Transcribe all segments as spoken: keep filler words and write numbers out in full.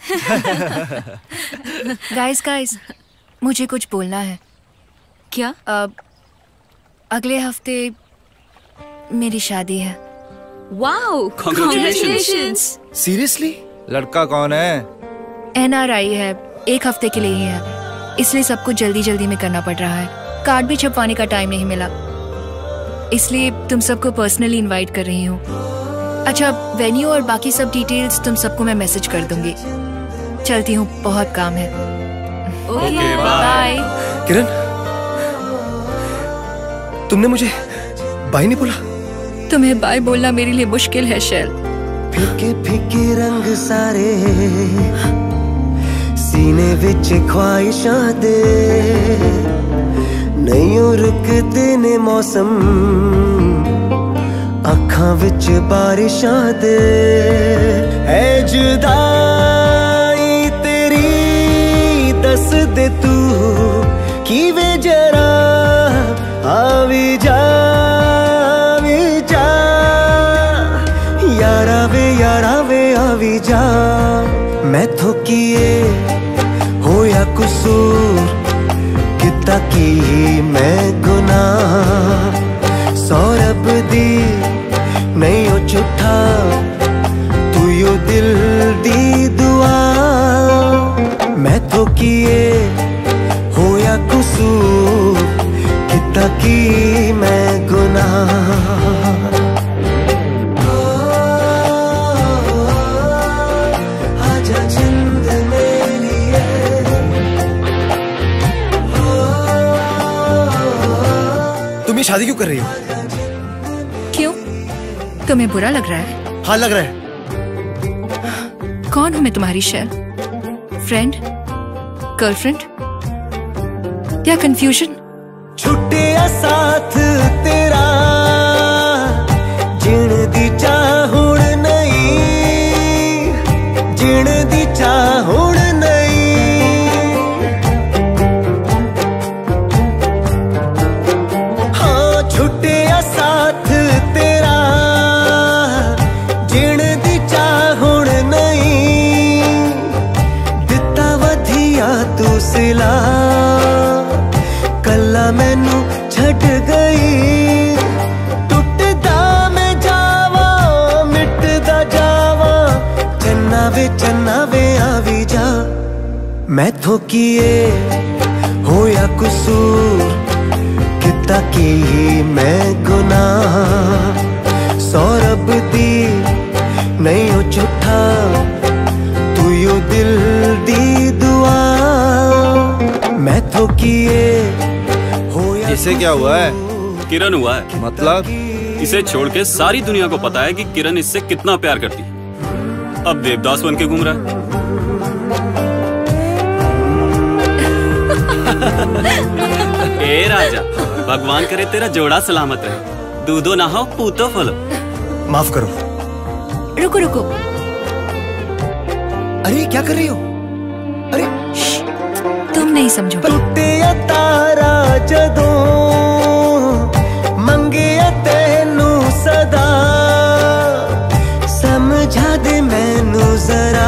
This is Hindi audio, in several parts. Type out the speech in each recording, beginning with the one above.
गाइस गाइस मुझे कुछ बोलना है। क्या? अब अगले हफ्ते मेरी शादी है। Wow, congratulations. सीरियसली? लड़का कौन है? एन आर आई है, एक हफ्ते के लिए ही है, इसलिए सब कुछ जल्दी जल्दी में करना पड़ रहा है। कार्ड भी छपवाने का टाइम नहीं मिला, इसलिए तुम सबको पर्सनली इनवाइट कर रही हूँ। अच्छा, वेन्यू और बाकी सब डिटेल्स तुम सबको मैं मैसेज कर दूंगी। चलती हूँ, बहुत काम है। Okay, bye. किरण, तुमने मुझे बाय नहीं बोला? तुम्हें बाय बोलना मेरे लिए मुश्किल है शैल। फीके फीके रंग सारे सीने विच ख्वाहिशां दे, नहीं रुकदे ने मौसम अखां विच बारिशां दे। ऐ जुदाई तेरी दस दे तू किवें जरा आवी जा आवी जा, यारा वे यारा वे आवी जा। मैथों किए होया कसूर, किता की मैं गुनाह, सौरभ दी नहीं हो झूठा, तू यो दिल दी दुआ। मैथों किए होया कसूर, किता की मैं गुनाह। शादी क्यों कर रही हो? क्यों? तुम्हें बुरा लग रहा है? हाँ लग रहा है। कौन हूं मैं तुम्हारी शैल? फ्रेंड? गर्लफ्रेंड? या कंफ्यूजन? छुट्टे साथ तेरा जिण दी चाहुण नहीं, जिण दी चाहुण नहीं। साथ तेरा जिण दी चाहुण नहीं, दिता वधिया तू सिला, कला मैनू छड़ गई। टुटदा मैं जावा मिटदा जावा, चन्ना वे चन्ना वे आवी जा। मैथों किए होया कसूर, किता की मैं गुनाह, सौरभ दी नहीं हो झूठा, तू यो दिल दी दुआ। मैथों किए होया। इसे क्या हुआ है? किरण हुआ है। मतलब? इसे छोड़ के सारी दुनिया को पता है कि किरण इससे कितना प्यार करती है। अब देवदास बन के घूम रहा है। ए राजा, भगवान करे तेरा जोड़ा सलामत रहे, दूधो ना हो पूतो फलो। माफ करो। रुको रुको, अरे क्या कर रही हो? अरे तुम नहीं समझो। टूटे तारा जदों मंगे तेनू सदा, समझा दे मैनू जरा,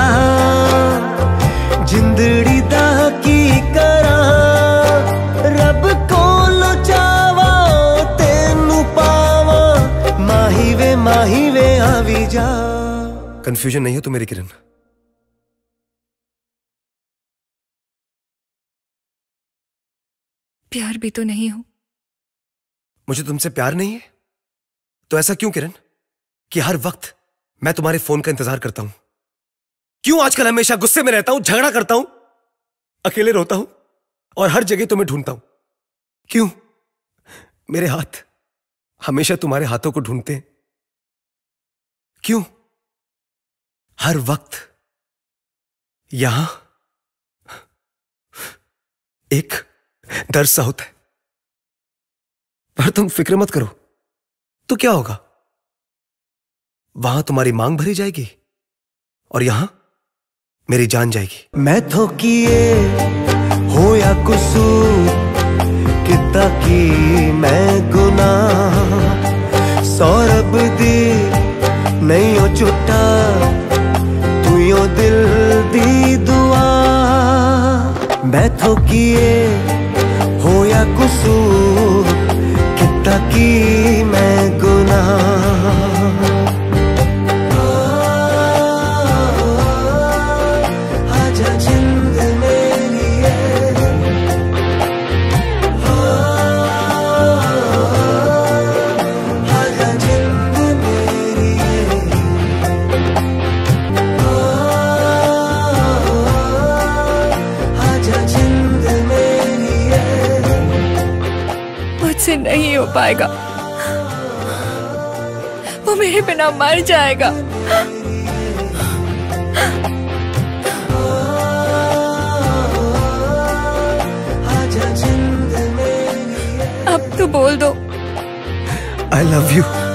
जिंदड़ी दा की करा। रब कोलो चावा तेनू पावा, माही वे माही वे आवी जा। कंफ्यूजन नहीं हो तू मेरी किरण? प्यार भी तो नहीं हूं। मुझे तुमसे प्यार नहीं है तो ऐसा क्यों किरण कि हर वक्त मैं तुम्हारे फोन का इंतजार करता हूं? क्यों आजकल हमेशा गुस्से में रहता हूं, झगड़ा करता हूं, अकेले रोता हूं और हर जगह तुम्हें ढूंढता हूं? क्यों मेरे हाथ हमेशा तुम्हारे हाथों को ढूंढते हैं? क्यों हर वक्त यहां एक दर्द सा होता है? पर तुम फिक्र मत करो, तो क्या होगा? वहां तुम्हारी मांग भरी जाएगी और यहां मेरी जान जाएगी। मैथों किए होया कसूर, किता की मैं गुनाह, सौरभ दी नहीं हो झूठा, तू यो दिल दी मैं तो किए हो या कसूर कितना की मैं गुनाह। आजा जिंद मेरी आजा जिंद मेरी आजा जिंद मेरी मुझसे नहीं हो पाएगा, वो मेरे बिना मर जाएगा। आजा जिंद मेरी अब तो बोल दो। I love you.